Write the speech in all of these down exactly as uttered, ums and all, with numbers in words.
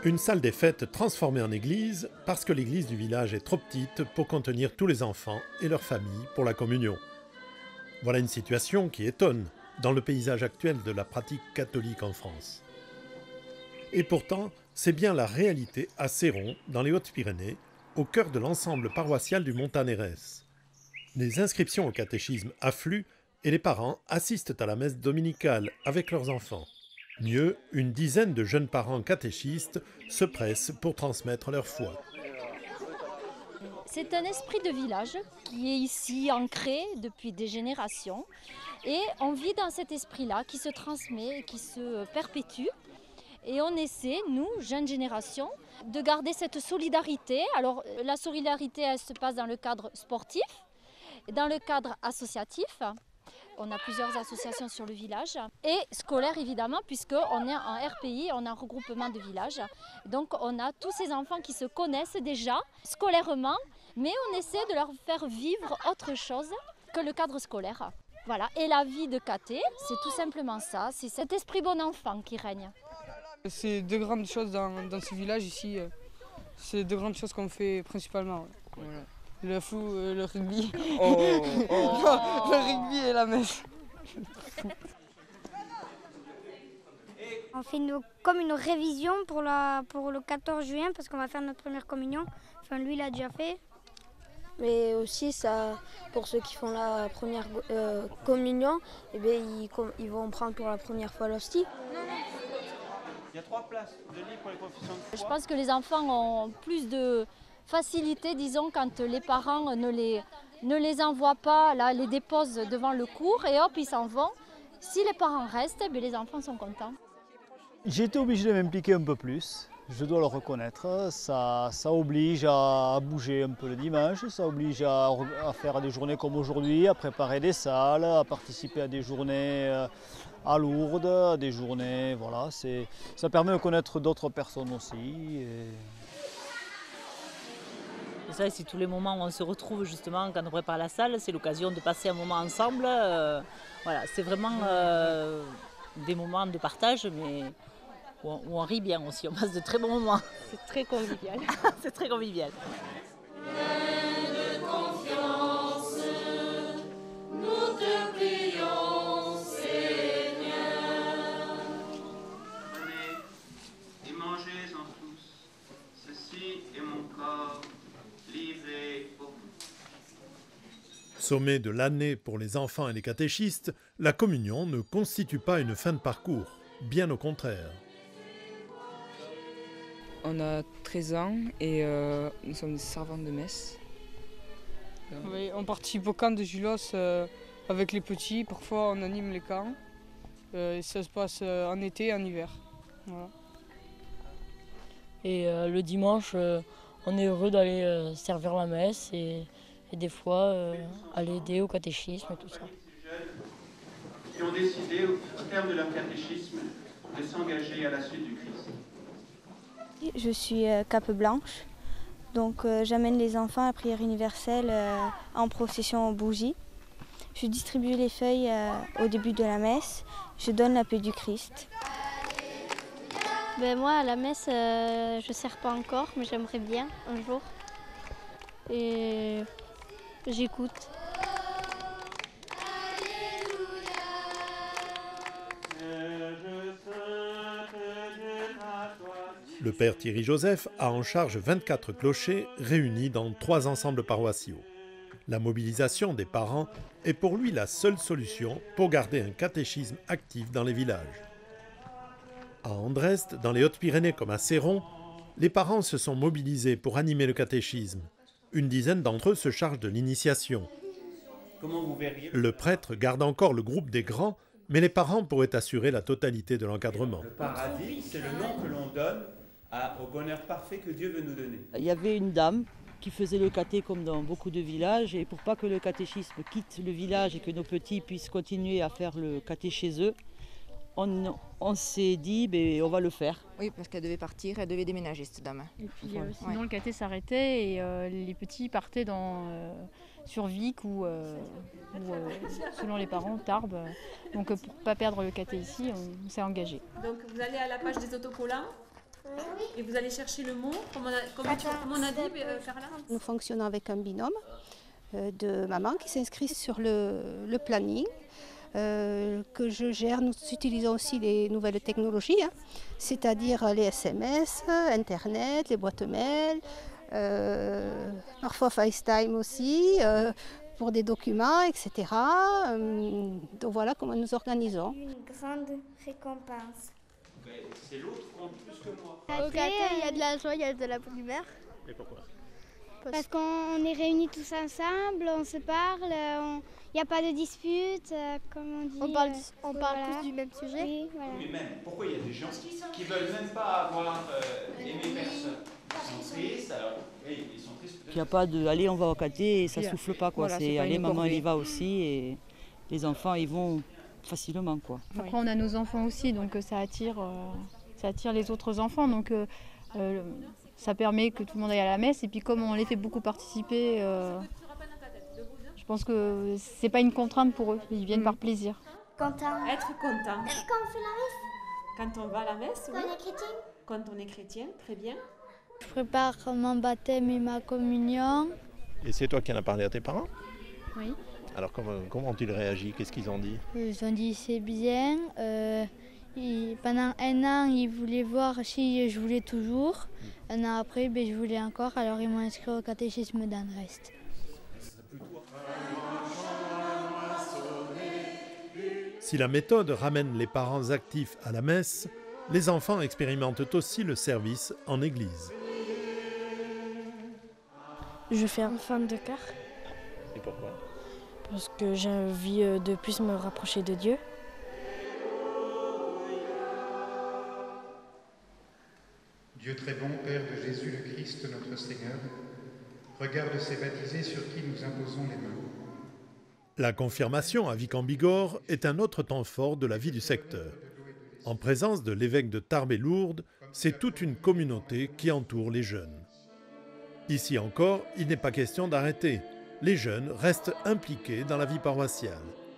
Une salle des fêtes transformée en église parce que l'église du village est trop petite pour contenir tous les enfants et leurs familles pour la communion. Voilà une situation qui étonne dans le paysage actuel de la pratique catholique en France. Et pourtant, c'est bien la réalité à Céron, dans les Hautes-Pyrénées, au cœur de l'ensemble paroissial du Montanerès. Les inscriptions au catéchisme affluent et les parents assistent à la messe dominicale avec leurs enfants. Mieux, une dizaine de jeunes parents catéchistes se pressent pour transmettre leur foi. C'est un esprit de village qui est ici ancré depuis des générations et on vit dans cet esprit-là qui se transmet et qui se perpétue. Et on essaie, nous, jeunes générations, de garder cette solidarité. Alors la solidarité, elle se passe dans le cadre sportif, dans le cadre associatif. On a plusieurs associations sur le village et scolaire évidemment puisqu'on est en R P I, on a un regroupement de villages. Donc on a tous ces enfants qui se connaissent déjà scolairement, mais on essaie de leur faire vivre autre chose que le cadre scolaire. Voilà. Et la vie de caté, c'est tout simplement ça, c'est cet esprit bon enfant qui règne. C'est deux grandes choses dans, dans ce village ici, c'est deux grandes choses qu'on fait principalement. Voilà. Le foot, euh, le rugby. Oh, oh. Non, le rugby et la messe. On fait une, comme une révision pour, la, pour le quatorze juin parce qu'on va faire notre première communion. Enfin, lui, il l'a déjà fait. Mais aussi, ça, pour ceux qui font la première euh, communion, eh bien, ils, ils vont prendre pour la première fois l'hostie. Il y a trois places de lit pour les confessions de foi. Je pense que les enfants ont plus de facilité, disons, quand les parents ne les, ne les envoient pas, là, les déposent devant le cours et hop, ils s'en vont. Si les parents restent, bien, les enfants sont contents. J'ai été obligé de m'impliquer un peu plus, je dois le reconnaître. Ça, ça oblige à bouger un peu le dimanche, ça oblige à, à faire des journées comme aujourd'hui, à préparer des salles, à participer à des journées à Lourdes, à des journées, voilà. Ça permet de connaître d'autres personnes aussi. Et... Et ça, c'est tous les moments où on se retrouve justement quand on prépare la salle, c'est l'occasion de passer un moment ensemble. Euh, voilà, c'est vraiment euh, des moments de partage, mais où on, où on rit bien aussi, on passe de très bons moments. C'est très convivial. C'est très convivial. Sommet de l'année pour les enfants et les catéchistes, la communion ne constitue pas une fin de parcours, bien au contraire. On a treize ans et euh, nous sommes des servantes de messe. Oui, on participe au camp de Julos euh, avec les petits, parfois on anime les camps. Euh, et ça se passe euh, en été et en hiver. Voilà. Et euh, le dimanche, euh, on est heureux d'aller euh, servir la messe et Et des fois, euh, aller aider au catéchisme et tout ça. Qui ont décidé, au terme de leur catéchisme, de s'engager à la suite du Christ. Je suis euh, cape blanche, donc euh, j'amène les enfants à la prière universelle euh, en procession aux bougies. Je distribue les feuilles euh, au début de la messe, je donne la paix du Christ. Ben moi, à la messe, euh, je ne sers pas encore, mais j'aimerais bien un jour. Et... j'écoute. Le père Thierry Joseph a en charge vingt-quatre clochers réunis dans trois ensembles paroissiaux. La mobilisation des parents est pour lui la seule solution pour garder un catéchisme actif dans les villages. À Andrest, dans les Hautes-Pyrénées comme à Céron, les parents se sont mobilisés pour animer le catéchisme. Une dizaine d'entre eux se chargent de l'initiation. Comment vous verriez? Le prêtre garde encore le groupe des grands, mais les parents pourraient assurer la totalité de l'encadrement. Le paradis, c'est le nom que l'on donne à, au bonheur parfait que Dieu veut nous donner. Il y avait une dame qui faisait le caté comme dans beaucoup de villages, et pour pas que le catéchisme quitte le village et que nos petits puissent continuer à faire le caté chez eux, on, on s'est dit, ben, on va le faire. Oui, parce qu'elle devait partir, elle devait déménager cette dame. Et puis euh, sinon ouais. Le caté s'arrêtait et euh, les petits partaient dans, euh, sur Vic ou, euh, ou euh, selon les parents, Tarbes. Donc pour ne pas perdre le caté ici, on, on s'est engagé. Donc vous allez à la page des autocollants Et vous allez chercher le mot, comme on a, comme tu, comme on a dit, euh, Carla? Nous fonctionnons avec un binôme euh, de mamans qui s'inscrit sur le, le planning euh, que je gère. Nous utilisons aussi les nouvelles technologies, hein, c'est-à-dire les S M S, Internet, les boîtes mail, euh, parfois FaceTime aussi, euh, pour des documents, et cetera. Euh, donc voilà comment nous organisons. Une grande récompense. C'est l'autre qui compte plus que moi. Au caté, il y a de la joie, il y a de la bonne humeur. Et pourquoi? Parce qu'on est réunis tous ensemble, on se parle, il n'y a pas de dispute, comme on dit. On parle, on parle voilà. tous du même sujet. Oui, voilà. Mais même, pourquoi il y a des gens qui ne veulent même pas avoir euh, aimé personne? Ils sont tristes, alors oui, ils sont tristes. Il n'y a pas de allez, on va au caté et ça ne souffle pas, quoi. Voilà, c'est allez, maman, elle y va aussi et les enfants, ils vont facilement, quoi. Après, on a nos enfants aussi, donc ça attire, euh, ça attire les autres enfants. Donc, euh, euh, ça permet que tout le monde aille à la messe. Et puis, comme on les fait beaucoup participer, euh, je pense que c'est pas une contrainte pour eux. Ils viennent mmh. par plaisir. Content. Être content. Quand on fait la messe. Quand on va à la messe, Quand oui. on est chrétien. Quand on est chrétien, très bien. Je prépare mon baptême et ma communion. Et c'est toi qui en as parlé à tes parents? Oui. Alors comment, comment ont-ils réagi? Qu'est-ce qu'ils ont dit? Ils ont dit c'est bien. Euh, ils, pendant un an, ils voulaient voir si je voulais toujours. Mmh. Un an après, ben, je voulais encore. Alors ils m'ont inscrit au catéchisme d'Anrest. Si la méthode ramène les parents actifs à la messe, les enfants expérimentent aussi le service en église. Je fais un fan de cœur. Et pourquoi? Parce que j'ai envie de plus me rapprocher de Dieu. Dieu très bon, Père de Jésus le Christ, notre Seigneur, regarde ces baptisés sur qui nous imposons les mains. La confirmation à Vic-en-Bigorre est un autre temps fort de la vie du secteur. En présence de l'évêque de Tarbes et Lourdes, c'est toute une communauté qui entoure les jeunes. Ici encore, il n'est pas question d'arrêter. Les jeunes restent impliqués dans la vie paroissiale.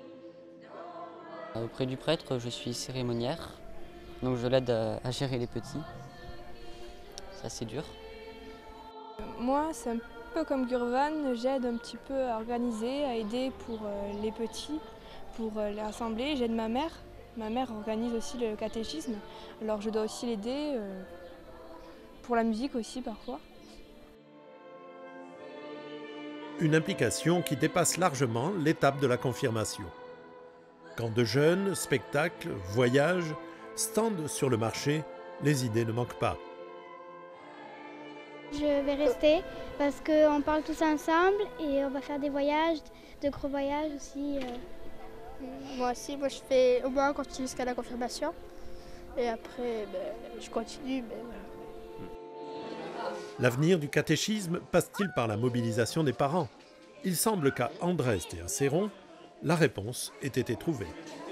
Auprès du prêtre, je suis cérémoniaire, donc je l'aide à gérer les petits. C'est assez dur. Moi, c'est un peu comme Gurvan, j'aide un petit peu à organiser, à aider pour les petits, pour les rassembler. J'aide ma mère. Ma mère organise aussi le catéchisme, alors je dois aussi l'aider pour la musique aussi parfois. Une implication qui dépasse largement l'étape de la confirmation. Quand de jeunes, spectacles, voyages, stands sur le marché, les idées ne manquent pas. Je vais rester parce qu'on parle tous ensemble et on va faire des voyages, de gros voyages aussi. Moi aussi, moi je fais au moins continue jusqu'à la confirmation et après ben, je continue. Ben, voilà. L'avenir du catéchisme passe-t-il par la mobilisation des parents? Il semble qu'à Andrest et à Céron, la réponse ait été trouvée.